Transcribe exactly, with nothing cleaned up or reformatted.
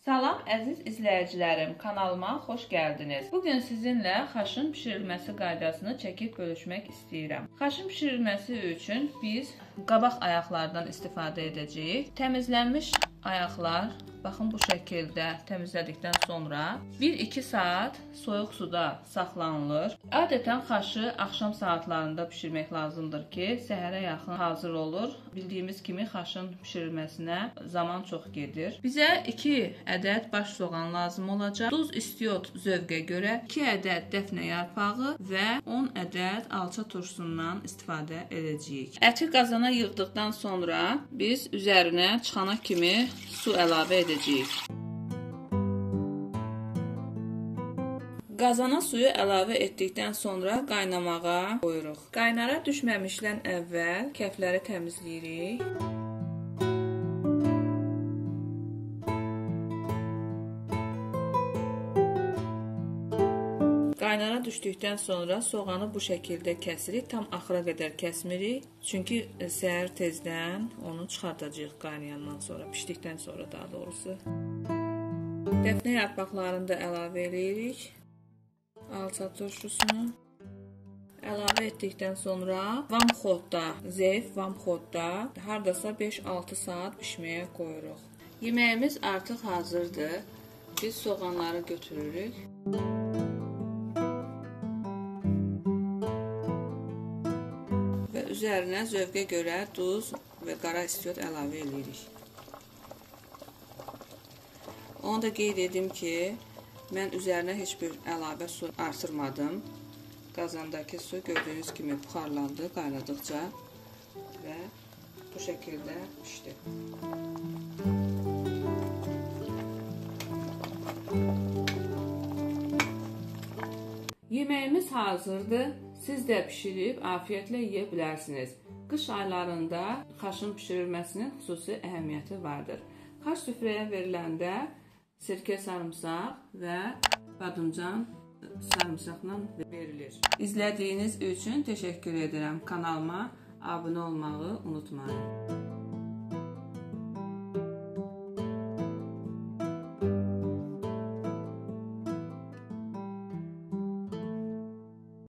Salam əziz izləyicilərim, kanalıma xoş gəldiniz. Bugün sizinlə xaşın bişirilməsi qaydasını çəkib bölüşmək istəyirəm. Xaşın bişirilməsi üçün biz qabaq ayaqlardan istifadə edəcəyik. Təmizlənmiş ayaqlar, baxın bu şəkildə təmizlədikdən sonra bir iki saat soyuq suda saxlanılır. Adətən xaşı axşam saatlarında bişirmək lazımdır ki, səhərə yaxın hazır olur. Bildiyimiz kimi xaşın bişirilməsinə zaman çox gedir. Bizə iki ədəd baş soğan lazım olacaq. Duz istiot zövqə görə iki ədəd dəfnə yarpağı və on ədəd alça turşusundan istifadə edəcəyik. Əti qazana yığdıqdan sonra biz üzərinə çıxana kimi su əlavə edəcəyik. Qazana suyu əlavə etdikdən sonra qaynamağa qoyuruq. Qaynara düşməmişdən əvvəl kəfləri təmizləyirik. Qaynara düşdükdən sonra soğanı bu şəkildə kəsirik. Tam axıra qədər kəsmirik. Çünki səhər tezdən onu çıxardacağıq qaynayandan sonra, pişdikdən sonra daha doğrusu. Dəfnə yarpaqlarını da əlavə edirik. Alça turşusunu əlavə etdikdən sonra vamxodda, zəif vamxodda hardasa beş altı saat pişməyə qoyuruq. Yeməyimiz artıq hazırdır. Biz soğanları götürürük. Və üzərinə zövqə görə duz və qara istiot əlavə edirik. Onu da qeyd edim ki, mən üzərinə heç bir əlavə su artırmadım. Qazandakı su gördüyünüz kimi buxarlandı qaynadıqca və bu şəkildə pişdi. Yeməyimiz hazırdır. Siz də pişirib afiyyətlə yeyə bilərsiniz. Qış aylarında xaşın pişirilməsinin xüsusi əhəmiyyəti vardır. Xaş süfrəyə veriləndə sirkə sarımsaq və badımcan sarımsaqla verilir. İzlədiyiniz üçün təşəkkür edirəm. Kanalıma abunə olmağı unutmayın.